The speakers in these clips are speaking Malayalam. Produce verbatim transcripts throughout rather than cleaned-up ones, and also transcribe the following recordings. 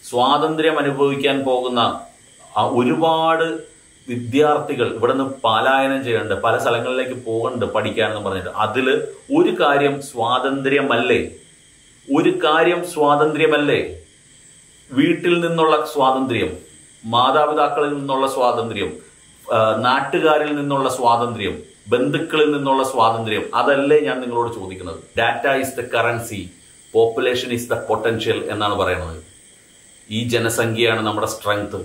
സ്വാതന്ത്ര്യം അനുഭവിക്കാൻ പോകുന്ന ഒരുപാട് വിദ്യാർത്ഥികൾ ഇവിടെ നിന്ന് പലായനം ചെയ്യുന്നുണ്ട്, പല സ്ഥലങ്ങളിലേക്ക് പോകുന്നുണ്ട് പഠിക്കാനെന്ന് പറഞ്ഞിട്ട്. അതിൽ ഒരു കാര്യം സ്വാതന്ത്ര്യമല്ലേ? ഒരു കാര്യം സ്വാതന്ത്ര്യമല്ലേ? വീട്ടിൽ നിന്നുള്ള സ്വാതന്ത്ര്യം, മാതാപിതാക്കളിൽ നിന്നുള്ള സ്വാതന്ത്ര്യം, നാട്ടുകാരിൽ നിന്നുള്ള സ്വാതന്ത്ര്യം, ബന്ധുക്കളിൽ നിന്നുള്ള സ്വാതന്ത്ര്യം, അതല്ലേ ഞാൻ നിങ്ങളോട് ചോദിക്കുന്നത്. Data is the currency, population is the potential എന്നാണ് പറയുന്നത്. ഈ ജനസംഖ്യയാണ് നമ്മുടെ സ്ട്രെങ്ത്.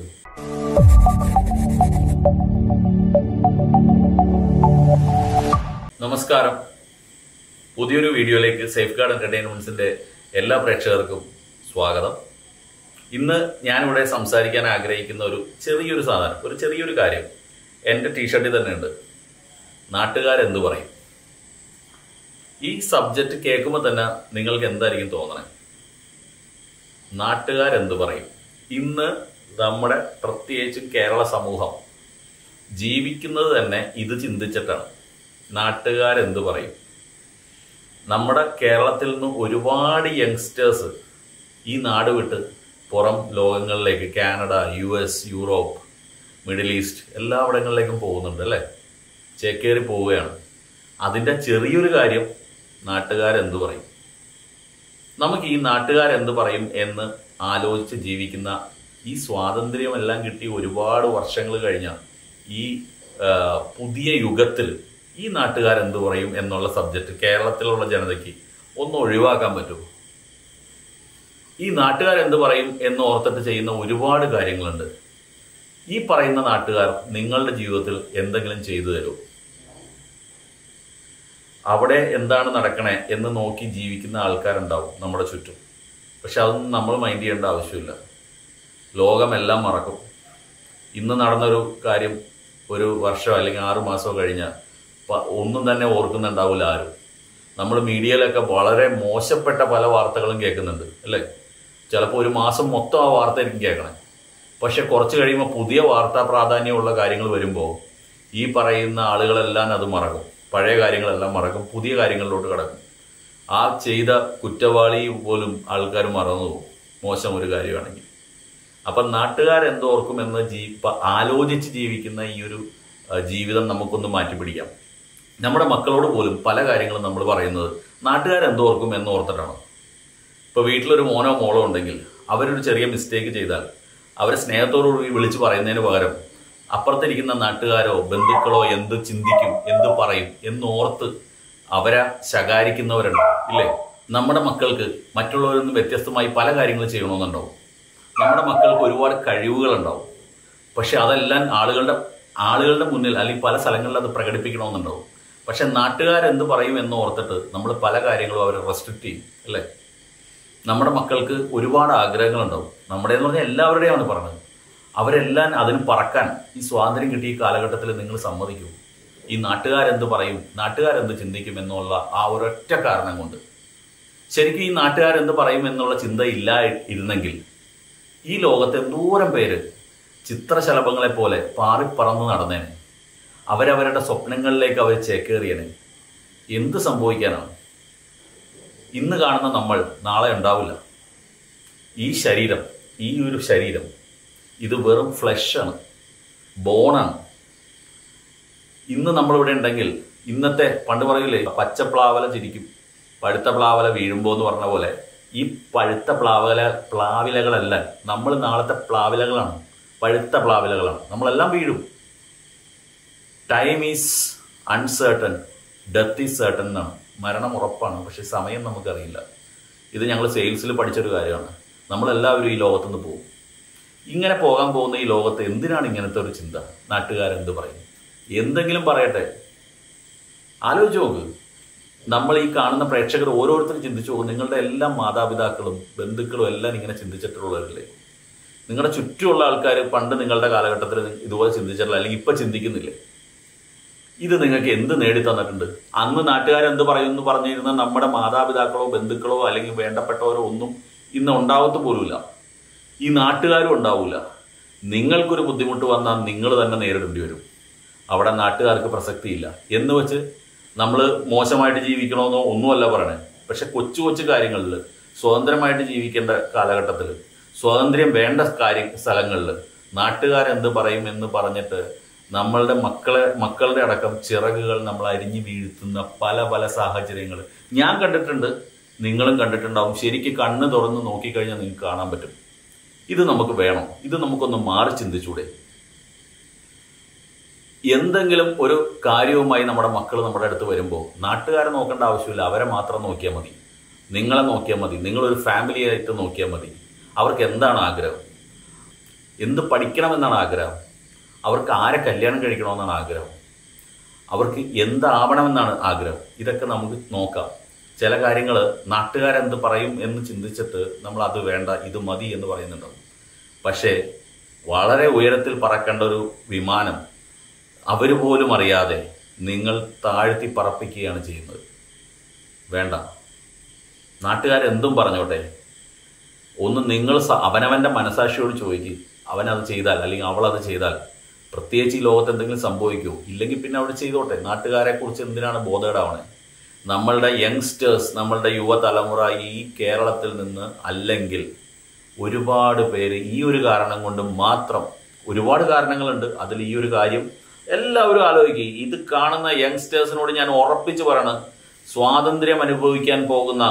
നമസ്കാരം. പുതിയൊരു വീഡിയോയിലേക്ക് സേഫ് ഗാർഡ് എന്റർടൈൻമെന്റ്സിന്റെ എല്ലാ പ്രേക്ഷകർക്കും സ്വാഗതം. ഇന്ന് ഞാനിവിടെ സംസാരിക്കാൻ ആഗ്രഹിക്കുന്ന ഒരു ചെറിയൊരു സാധനം, ഒരു ചെറിയൊരു കാര്യം എൻ്റെ ടീഷർട്ടിൽ തന്നെ ഉണ്ട്. നാട്ടുകാരെന്ത് പറയും? ഈ സബ്ജക്റ്റ് കേൾക്കുമ്പോൾ തന്നെ നിങ്ങൾക്ക് എന്തായിരിക്കും തോന്നണേ? നാട്ടുകാരെന്ത് പറയും? ഇന്ന് നമ്മുടെ പ്രത്യേകിച്ചും കേരള സമൂഹം ജീവിക്കുന്നത് തന്നെ ഇത് ചിന്തിച്ചിട്ടാണ്. നാട്ടുകാരെന്ത് പറയും? നമ്മുടെ കേരളത്തിൽ നിന്ന് ഒരുപാട് യങ്സ്റ്റേഴ്സ് ഈ നാട് വിട്ട് പുറം ലോകങ്ങളിലേക്ക്, Canada, U S, Europe, Middle East എല്ലായിടങ്ങളിലേക്കും പോകുന്നുണ്ട് അല്ലേ? ചേക്കേറി പോവുകയാണ്. അതിൻ്റെ ചെറിയൊരു കാര്യം നാട്ടുകാരെന്ത് പറയും? നമുക്ക് ഈ നാട്ടുകാരെന്ത് പറയും എന്ന് ആലോചിച്ച് ജീവിക്കുന്ന, ഈ സ്വാതന്ത്ര്യമെല്ലാം കിട്ടി ഒരുപാട് വർഷങ്ങൾ കഴിഞ്ഞ ഈ പുതിയ യുഗത്തിൽ ഈ നാട്ടുകാരെന്ത് പറയും എന്നുള്ള സബ്ജക്റ്റ് കേരളത്തിലുള്ള ജനതയ്ക്ക് ഒന്ന് ഒഴിവാക്കാൻ പറ്റുമോ? ഈ നാട്ടുകാരെന്ത് പറയും എന്ന് ഓർത്തിട്ട് ചെയ്യുന്ന ഒരുപാട് കാര്യങ്ങളുണ്ട്. ഈ പറയുന്ന നാട്ടുകാർ നിങ്ങളുടെ ജീവിതത്തിൽ എന്തെങ്കിലും ചെയ്തു തരുമോ? അവിടെ എന്താണ് നടക്കണേ എന്ന് നോക്കി ജീവിക്കുന്ന ആൾക്കാരുണ്ടാവും നമ്മുടെ ചുറ്റും. പക്ഷെ അതൊന്നും നമ്മൾ മൈൻഡ് ചെയ്യേണ്ട ആവശ്യമില്ല. ലോകമെല്ലാം മറക്കും. ഇന്ന് നടന്നൊരു കാര്യം ഒരു വർഷം അല്ലെങ്കിൽ ആറു മാസമോ കഴിഞ്ഞാൽ ഒന്നും തന്നെ ഓർക്കുന്നുണ്ടാവില്ല ആരും. നമ്മൾ മീഡിയയിലൊക്കെ വളരെ മോശപ്പെട്ട പല വാർത്തകളും കേൾക്കുന്നുണ്ട് അല്ലേ? ചിലപ്പോൾ ഒരു മാസം മൊത്തം ആ വാർത്ത ആയിരിക്കും കേൾക്കണേ. പക്ഷെ കുറച്ച് കഴിയുമ്പോൾ പുതിയ വാർത്താ പ്രാധാന്യമുള്ള കാര്യങ്ങൾ വരുമ്പോൾ ഈ പറയുന്ന ആളുകളെല്ലാം അത് മറക്കും. പഴയ കാര്യങ്ങളെല്ലാം മറക്കും, പുതിയ കാര്യങ്ങളിലോട്ട് കിടക്കും. ആ ചെയ്ത കുറ്റവാളി പോലും ആൾക്കാർ മറന്നു പോകും, മോശം ഒരു കാര്യമാണെങ്കിൽ. അപ്പം നാട്ടുകാരെന്തോർക്കുമെന്ന് ജീ ആലോചിച്ച് ജീവിക്കുന്ന ഈ ഒരു ജീവിതം നമുക്കൊന്ന് മാറ്റിപ്പിടിക്കാം. നമ്മുടെ മക്കളോട് പോലും പല കാര്യങ്ങളും നമ്മൾ പറയുന്നത് നാട്ടുകാരെന്തോർക്കും എന്ന് ഓർത്തിട്ടാണ്. ഇപ്പോൾ വീട്ടിലൊരു മോനോ മോളോ ഉണ്ടെങ്കിൽ അവരൊരു ചെറിയ മിസ്റ്റേക്ക് ചെയ്താൽ അവരെ സ്നേഹത്തോടുകൂടി വിളിച്ച് പറയുന്നതിന് പകരം അപ്പുറത്തിരിക്കുന്ന നാട്ടുകാരോ ബന്ധുക്കളോ എന്ത് ചിന്തിക്കും, എന്ത് പറയും എന്നോർത്ത് അവരെ ശകാരിക്കുന്നവരുണ്ട് ഇല്ലേ? നമ്മുടെ മക്കൾക്ക് മറ്റുള്ളവരിൽ നിന്ന് വ്യത്യസ്തമായി പല കാര്യങ്ങളും ചെയ്യണമെന്നുണ്ടാവും. നമ്മുടെ മക്കൾക്ക് ഒരുപാട് കഴിവുകളുണ്ടാവും. പക്ഷെ അതെല്ലാം ആളുകളുടെ ആളുകളുടെ മുന്നിൽ അല്ലെങ്കിൽ പല സ്ഥലങ്ങളിൽ അത് പ്രകടിപ്പിക്കണമെന്നുണ്ടാവും. പക്ഷെ നാട്ടുകാരെന്ത് പറയും എന്ന് ഓർത്തിട്ട് നമ്മൾ പല കാര്യങ്ങളും അവരെ റെസ്ട്രിക്റ്റ് ചെയ്യും അല്ലേ? നമ്മുടെ മക്കൾക്ക് ഒരുപാട് ആഗ്രഹങ്ങളുണ്ടാവും. നമ്മുടെ എന്ന് പറഞ്ഞാൽ എല്ലാവരുടെയാണ് പറഞ്ഞത്. അവരെല്ലാം അതിന് പറക്കാൻ ഈ സ്വാതന്ത്ര്യം കിട്ടിയ ഈ കാലഘട്ടത്തിൽ നിങ്ങൾ സമ്മതിക്കും? ഈ നാട്ടുകാരെന്ത് പറയും, നാട്ടുകാരെന്ത് ചിന്തിക്കും എന്നുള്ള ആ ഒരൊറ്റ കാരണം കൊണ്ട്. ശരിക്കും ഈ നാട്ടുകാരെന്ത് പറയും എന്നുള്ള ചിന്ത ഇല്ല ഇരുന്നെങ്കിൽ ഈ ലോകത്തെ എന്തോരം പേര് ചിത്രശലഭങ്ങളെ പോലെ പാറിപ്പറന്ന് നടന്നേനെ. അവരവരുടെ സ്വപ്നങ്ങളിലേക്ക് അവർ ചേക്കേറിയനെ. എന്ത് സംഭവിക്കാനാണ്? ഇന്ന് കാണുന്ന നമ്മൾ നാളെ ഉണ്ടാവില്ല. ഈ ശരീരം, ഈ ഒരു ശരീരം ഇത് വെറും ഫ്ലഷാണ്, ബോണാണ്. ഇന്ന് നമ്മളിവിടെ ഉണ്ടെങ്കിൽ ഇന്നത്തെ പണ്ട് പറയില്ലേ, പച്ച പ്ലാവല ചിരിക്കും പഴുത്ത പ്ലാവല വീഴുമ്പോൾ എന്ന് പറഞ്ഞ പോലെ ഈ പഴുത്ത പ്ലാവല പ്ലാവിലകളല്ല നമ്മൾ നാളത്തെ പ്ലാവിലകളാണ്, പഴുത്ത പ്ലാവിലകളാണ്. നമ്മളെല്ലാം വീഴും. Time is uncertain, death is certain എന്നാണ്. മരണം ഉറപ്പാണ്, പക്ഷെ സമയം നമുക്കറിയില്ല. ഇത് ഞങ്ങൾ സെയിൽസിൽ പഠിച്ചൊരു കാര്യമാണ്. നമ്മളെല്ലാവരും ഈ ലോകത്തുനിന്ന് പോകും. ഇങ്ങനെ പോകാൻ പോകുന്ന ഈ ലോകത്ത് എന്തിനാണ് ഇങ്ങനത്തെ ഒരു ചിന്ത? നാട്ടുകാരെന്ത് പറയും? എന്തെങ്കിലും പറയട്ടെ. ആലോചിച്ച് നോക്ക്. നമ്മൾ ഈ കാണുന്ന പ്രേക്ഷകർ ഓരോരുത്തരും ചിന്തിച്ചു പോകും. നിങ്ങളുടെ എല്ലാ മാതാപിതാക്കളും ബന്ധുക്കളും എല്ലാം ഇങ്ങനെ ചിന്തിച്ചിട്ടുള്ളവരല്ലേ? നിങ്ങളുടെ ചുറ്റുമുള്ള ആൾക്കാർ പണ്ട് നിങ്ങളുടെ കാലഘട്ടത്തിൽ ഇതുപോലെ ചിന്തിച്ചിട്ടില്ല, അല്ലെങ്കിൽ ഇപ്പം ചിന്തിക്കുന്നില്ലേ? ഇത് നിങ്ങൾക്ക് എന്ത് നേടി തന്നിട്ടുണ്ട്? അന്ന് നാട്ടുകാരെന്ത് പറയുമെന്ന് പറഞ്ഞിരുന്ന നമ്മുടെ മാതാപിതാക്കളോ ബന്ധുക്കളോ അല്ലെങ്കിൽ വേണ്ടപ്പെട്ടവരോ ഒന്നും ഇന്ന് ഉണ്ടാവത്ത് പോലുമില്ല. ഈ നാട്ടുകാരും ഉണ്ടാവില്ല. നിങ്ങൾക്കൊരു ബുദ്ധിമുട്ട് വന്നാൽ നിങ്ങൾ തന്നെ നേരിടേണ്ടി വരും. അവിടെ നാട്ടുകാർക്ക് പ്രസക്തിയില്ല എന്ന് വെച്ച് നമ്മൾ മോശമായിട്ട് ജീവിക്കണമെന്നോ ഒന്നുമല്ല പറയണേ. പക്ഷെ കൊച്ചു കൊച്ചു കാര്യങ്ങളിൽ സ്വതന്ത്രമായിട്ട് ജീവിക്കേണ്ട കാലഘട്ടത്തിൽ സ്വാതന്ത്ര്യം വേണ്ട കാര്യം സ്ഥലങ്ങളിൽ നാട്ടുകാരെന്ത് പറയും എന്ന് പറഞ്ഞിട്ട് നമ്മളുടെ മക്കളെ മക്കളുടെ അടക്കം ചിറകുകൾ നമ്മൾ അരിഞ്ഞു വീഴ്ത്തുന്ന പല പല സാഹചര്യങ്ങൾ ഞാൻ കണ്ടിട്ടുണ്ട്, നിങ്ങളും കണ്ടിട്ടുണ്ടാവും. ശരിക്കും കണ്ണ് തുറന്ന് നോക്കിക്കഴിഞ്ഞാൽ നിങ്ങൾക്ക് കാണാൻ പറ്റും. ഇത് നമുക്ക് വേണം. ഇത് നമുക്കൊന്ന് മാറി ചിന്തിച്ചൂടെ? എന്തെങ്കിലും ഒരു കാര്യവുമായി നമ്മുടെ മക്കൾ നമ്മുടെ അടുത്ത് വരുമ്പോൾ നാട്ടുകാരെ നോക്കേണ്ട ആവശ്യമില്ല, അവരെ മാത്രം നോക്കിയാൽ മതി. നിങ്ങളെ നോക്കിയാൽ മതി. നിങ്ങളൊരു ഫാമിലി ആയിട്ട് നോക്കിയാൽ മതി. അവർക്ക് എന്താണ് ആഗ്രഹം? എന്ത് പഠിക്കണമെന്നാണ് ആഗ്രഹം? അവർക്ക് ആരെ കല്യാണം കഴിക്കണമെന്നാണ് ആഗ്രഹം? അവർക്ക് എന്താവണമെന്നാണ് ആഗ്രഹം? ഇതൊക്കെ നമുക്ക് നോക്കാം. ചില കാര്യങ്ങൾ നാട്ടുകാരെന്ത് പറയും എന്ന് ചിന്തിച്ചിട്ട് നമ്മൾ അത് വേണ്ട, ഇത് മതി എന്ന് പറയുന്നുണ്ടാവും. പക്ഷേ വളരെ ഉയരത്തിൽ പറക്കേണ്ട ഒരു വിമാനം അവർ പോലും അറിയാതെ നിങ്ങൾ താഴ്ത്തി പറപ്പിക്കുകയാണ് ചെയ്യുന്നത്. വേണ്ട. നാട്ടുകാരെന്തും പറഞ്ഞോട്ടെ. ഒന്ന് നിങ്ങൾ അവനവൻ്റെ മനസാക്ഷിയോട് ചോദിക്കും, അവനത് ചെയ്താൽ അല്ലെങ്കിൽ അവളത് ചെയ്താൽ പ്രത്യേകിച്ച് ഈ ലോകത്ത് എന്തെങ്കിലും സംഭവിക്കുമോ? ഇല്ലെങ്കിൽ പിന്നെ അവിടെ ചെയ്തോട്ടെ. നാട്ടുകാരെ കുറിച്ച് എന്തിനാണ് ബോധേടാവണേ? നമ്മളുടെ യങ്സ്റ്റേഴ്സ്, നമ്മളുടെ യുവതലമുറ ഈ കേരളത്തിൽ നിന്ന് അല്ലെങ്കിൽ ഒരുപാട് പേര് ഈ ഒരു കാരണം കൊണ്ട് മാത്രം, ഒരുപാട് കാരണങ്ങളുണ്ട്, അതിൽ ഈ ഒരു കാര്യം എല്ലാവരും ആലോചിക്കുക. ഇത് കാണുന്ന യങ്സ്റ്റേഴ്സിനോട് ഞാൻ ഉറപ്പിച്ച് പറയണം, സ്വാതന്ത്ര്യം അനുഭവിക്കാൻ പോകുന്ന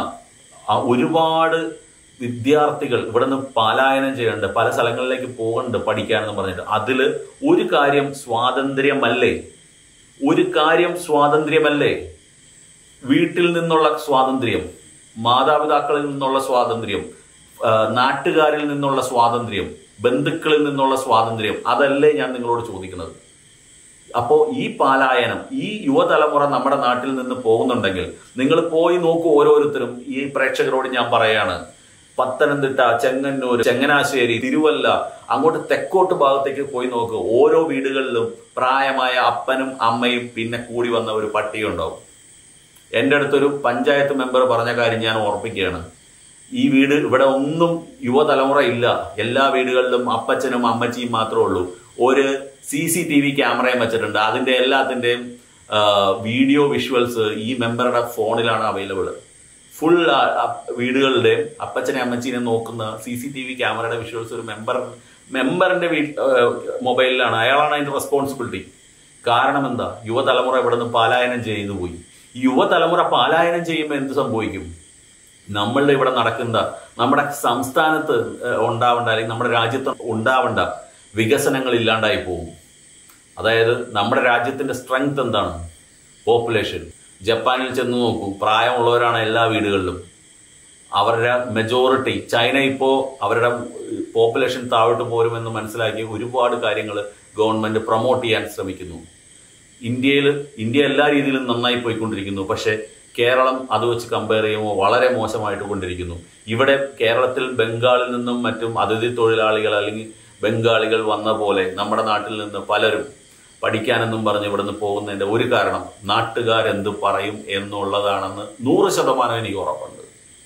ഒരുപാട് വിദ്യാർത്ഥികൾ ഇവിടെ നിന്ന് പലായനം ചെയ്യുന്നുണ്ട്, പല സ്ഥലങ്ങളിലേക്ക് പോകുന്നുണ്ട് പഠിക്കാനെന്ന് പറഞ്ഞിട്ട്. അതിൽ ഒരു കാര്യം സ്വാതന്ത്ര്യമല്ലേ? ഒരു കാര്യം സ്വാതന്ത്ര്യമല്ലേ? വീട്ടിൽ നിന്നുള്ള സ്വാതന്ത്ര്യം, മാതാപിതാക്കളിൽ നിന്നുള്ള സ്വാതന്ത്ര്യം, നാട്ടുകാരിൽ നിന്നുള്ള സ്വാതന്ത്ര്യം, ബന്ധുക്കളിൽ നിന്നുള്ള സ്വാതന്ത്ര്യം, അതല്ലേ ഞാൻ നിങ്ങളോട് ചോദിക്കുന്നത്. അപ്പോൾ ഈ പലായനം, ഈ യുവതലമുറ നമ്മുടെ നാട്ടിൽ നിന്ന് പോകുന്നുണ്ടെങ്കിൽ നിങ്ങൾ പോയി നോക്കൂ. ഓരോരുത്തരും ഈ പ്രേക്ഷകരോട് ഞാൻ പറയാണ്, പത്തനംതിട്ട, ചെങ്ങന്നൂർ, ചങ്ങനാശ്ശേരി, തിരുവല്ല, അങ്ങോട്ട് തെക്കോട്ട് ഭാഗത്തേക്ക് പോയി നോക്ക്. ഓരോ വീടുകളിലും പ്രായമായ അപ്പനും അമ്മയും പിന്നെ കൂടി വന്ന ഒരു പട്ടിയുണ്ടാവും. എൻ്റെ അടുത്തൊരു പഞ്ചായത്ത് മെമ്പർ പറഞ്ഞ കാര്യം ഞാൻ ഓർപ്പിക്കുകയാണ്. ഈ വീട് ഇവിടെ ഒന്നും യുവതലമുറ ഇല്ല, എല്ലാ വീടുകളിലും അപ്പച്ചനും അമ്മച്ചിയും മാത്രമേ ഉള്ളൂ. ഒരു സി സി ടി വി ക്യാമറയും വെച്ചിട്ടുണ്ട്. അതിൻ്റെ എല്ലാത്തിൻ്റെയും വീഡിയോ വിഷ്വൽസ് ഈ മെമ്പറുടെ ഫോണിലാണ് അവൈലബിൾ. ഫുൾ വീടുകളുടെയും അപ്പച്ചനെ അമ്മച്ചീനെ നോക്കുന്ന സി സി ടി വി ക്യാമറയുടെ വിഷ്വൽസ് ഒരു മെമ്പർ മെമ്പറിന്റെ വീ മൊബൈലിലാണ്. അയാളാണ് അതിന്റെ റെസ്പോൺസിബിലിറ്റി. കാരണം എന്താ? യുവതലമുറ ഇവിടെ നിന്ന് പലായനം ചെയ്തു പോയി. യുവതലമുറ പലായനം ചെയ്യുമ്പോൾ എന്ത് സംഭവിക്കും? നമ്മളുടെ ഇവിടെ നടക്കുന്ന, നമ്മുടെ സംസ്ഥാനത്ത് ഉണ്ടാവേണ്ട അല്ലെങ്കിൽ നമ്മുടെ രാജ്യത്ത് ഉണ്ടാവേണ്ട വികസനങ്ങൾ ഇല്ലാണ്ടായി പോകും. അതായത് നമ്മുടെ രാജ്യത്തിന്റെ സ്ട്രെങ്ത് എന്താണ്? പോപ്പുലേഷൻ. ജപ്പാനിൽ ചെന്ന് നോക്കൂ, പ്രായമുള്ളവരാണ് എല്ലാ വീടുകളിലും. അവരുടെ മെജോറിറ്റി, ചൈന ഇപ്പോൾ അവരുടെ പോപ്പുലേഷൻ താഴോട്ട് പോരുമെന്ന് മനസ്സിലാക്കി ഒരുപാട് കാര്യങ്ങൾ ഗവൺമെന്റ് പ്രൊമോട്ട് ചെയ്യാൻ ശ്രമിക്കുന്നു. ഇന്ത്യയിൽ ഇന്ത്യ എല്ലാ രീതിയിലും നന്നായി പോയിക്കൊണ്ടിരിക്കുന്നു. പക്ഷേ കേരളം അത് വെച്ച് കമ്പയർ ചെയ്യുമ്പോൾ വളരെ മോശമായിട്ട് കൊണ്ടിരിക്കുന്നു. ഇവിടെ കേരളത്തിൽ ബംഗാളിൽ നിന്നും മറ്റും അതിഥി തൊഴിലാളികൾ അല്ലെങ്കിൽ ബംഗാളികൾ വന്ന പോലെ നമ്മുടെ നാട്ടിൽ നിന്ന് പലരും പഠിക്കാനെന്നും പറഞ്ഞ് ഇവിടെ നിന്ന് പോകുന്നതിൻ്റെ ഒരു കാരണം നാട്ടുകാരെന്ത് പറയും എന്നുള്ളതാണെന്ന് നൂറ് ശതമാനം എനിക്ക് ഉറപ്പുണ്ട്.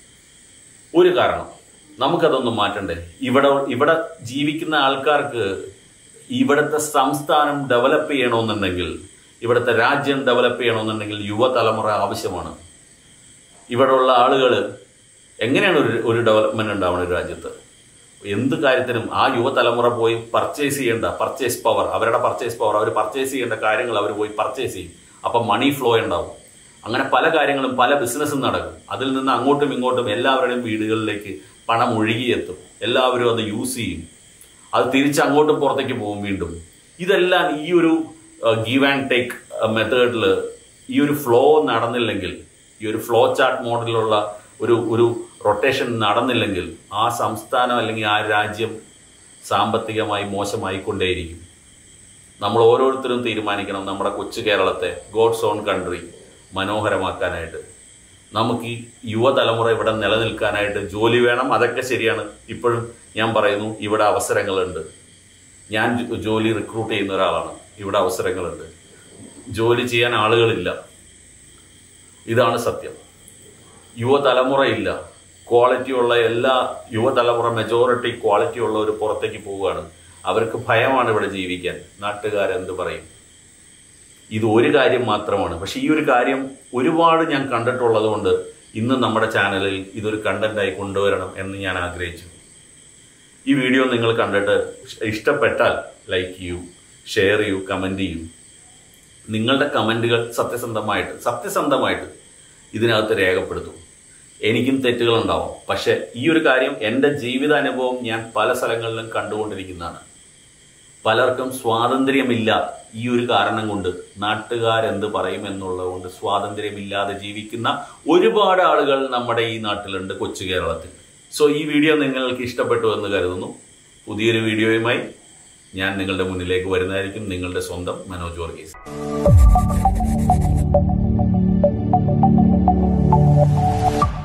ഒരു കാരണം നമുക്കതൊന്നും മാറ്റണ്ടേ? ഇവിടെ ഇവിടെ ജീവിക്കുന്ന ആൾക്കാർക്ക് ഇവിടുത്തെ സംസ്ഥാനം ഡെവലപ്പ് ചെയ്യണമെന്നുണ്ടെങ്കിൽ, ഇവിടുത്തെ രാജ്യം ഡെവലപ്പ് ചെയ്യണമെന്നുണ്ടെങ്കിൽ യുവതലമുറ ആവശ്യമാണ്. ഇവിടെയുള്ള ആളുകൾ എങ്ങനെയാണ് ഒരു ഒരു ഡെവലപ്മെന്റ് ഉണ്ടാവുന്നത് ഒരു രാജ്യത്ത്? എന്ത് കാര്യത്തിനും ആ യുവതലമുറ പോയി പർച്ചേസ് ചെയ്യേണ്ട പർച്ചേസ് പവർ, അവരുടെ പർച്ചേസ് പവർ, അവർ പർച്ചേസ് ചെയ്യേണ്ട കാര്യങ്ങൾ അവർ പോയി പർച്ചേസ് ചെയ്യും. അപ്പം മണി ഫ്ലോ ഉണ്ടാവും. അങ്ങനെ പല കാര്യങ്ങളും, പല ബിസിനസ്സും നടക്കും. അതിൽ നിന്ന് അങ്ങോട്ടും ഇങ്ങോട്ടും എല്ലാവരുടെയും വീടുകളിലേക്ക് പണം ഒഴുകിയെത്തും. എല്ലാവരും അത് യൂസ് ചെയ്യും. അത് തിരിച്ച് അങ്ങോട്ടും പുറത്തേക്ക് പോകും വീണ്ടും. ഇതെല്ലാം ഈ ഒരു ഗീവ് ആൻഡ് ടേക്ക് മെത്തേഡിൽ ഈ ഒരു ഫ്ലോ നടന്നില്ലെങ്കിൽ, ഈ ഒരു ഫ്ലോ ചാർട്ട് മോഡലിലുള്ള ഒരു ഒരു റൊട്ടേഷൻ നടന്നില്ലെങ്കിൽ ആ സംസ്ഥാനം അല്ലെങ്കിൽ ആ രാജ്യം സാമ്പത്തികമായി മോശമായിക്കൊണ്ടേയിരിക്കും. നമ്മൾ ഓരോരുത്തരും തീരുമാനിക്കണം നമ്മുടെ കൊച്ചു കേരളത്തെ, ഗോഡ്സ് ഓൺ കൺട്രി, മനോഹരമാക്കാനായിട്ട്. നമുക്ക് ഈ യുവതലമുറ ഇവിടെ നിലനിൽക്കാനായിട്ട് ജോലി വേണം. അതൊക്കെ ശരിയാണ്. ഇപ്പോഴും ഞാൻ പറയുന്നു, ഇവിടെ അവസരങ്ങളുണ്ട്. ഞാൻ ജോലി റിക്രൂട്ട് ചെയ്യുന്ന ഒരാളാണ്. ഇവിടെ അവസരങ്ങളുണ്ട്. ജോലി ചെയ്യാൻ ആളുകളില്ല. ഇതാണ് സത്യം. യുവതലമുറ ഇല്ല. ക്വാളിറ്റിയുള്ള എല്ലാ യുവതലമുറ മെജോറിറ്റി ക്വാളിറ്റി ഉള്ളവർ പുറത്തേക്ക് പോവുകയാണ്. അവർക്ക് ഭയമാണ് ഇവിടെ ജീവിക്കാൻ. നാട്ടുകാരെന്ത് പറയും? ഇത് ഒരു കാര്യം മാത്രമാണ്. പക്ഷെ ഈ ഒരു കാര്യം ഒരുപാട് ഞാൻ കണ്ടിട്ടുള്ളത് കൊണ്ട് ഇന്ന് നമ്മുടെ ചാനലിൽ ഇതൊരു കണ്ടന്റായി കൊണ്ടുവരണം എന്ന് ഞാൻ ആഗ്രഹിച്ചു. ഈ വീഡിയോ നിങ്ങൾ കണ്ടിട്ട് ഇഷ്ടപ്പെട്ടാൽ ലൈക്ക് ചെയ്യൂ, ഷെയർ ചെയ്യൂ, കമൻറ്റ് ചെയ്യൂ. നിങ്ങളുടെ കമൻറ്റുകൾ സത്യസന്ധമായിട്ട് സത്യസന്ധമായിട്ട് ഇതിനകത്ത് രേഖപ്പെടുത്തും. എനിക്കും തെറ്റുകളുണ്ടാവും, പക്ഷെ ഈ ഒരു കാര്യം എൻ്റെ ജീവിതാനുഭവം ഞാൻ പല സ്ഥലങ്ങളിലും കണ്ടുകൊണ്ടിരിക്കുന്നതാണ്. പലർക്കും സ്വാതന്ത്ര്യമില്ല, ഈ ഒരു കാരണം കൊണ്ട് നാട്ടുകാരെന്ത് പറയും എന്നുള്ളത് കൊണ്ട് സ്വാതന്ത്ര്യമില്ലാതെ ജീവിക്കുന്ന ഒരുപാട് ആളുകൾ നമ്മുടെ ഈ നാട്ടിലുണ്ട്, കൊച്ചു കേരളത്തിൽ. സോ ഈ വീഡിയോ നിങ്ങൾക്ക് ഇഷ്ടപ്പെട്ടു എന്ന് കരുതുന്നു. പുതിയൊരു വീഡിയോയുമായി ഞാൻ നിങ്ങളുടെ മുന്നിലേക്ക് വരുന്നതായിരിക്കും. നിങ്ങളുടെ സ്വന്തം മനോജ് വർഗീസ്.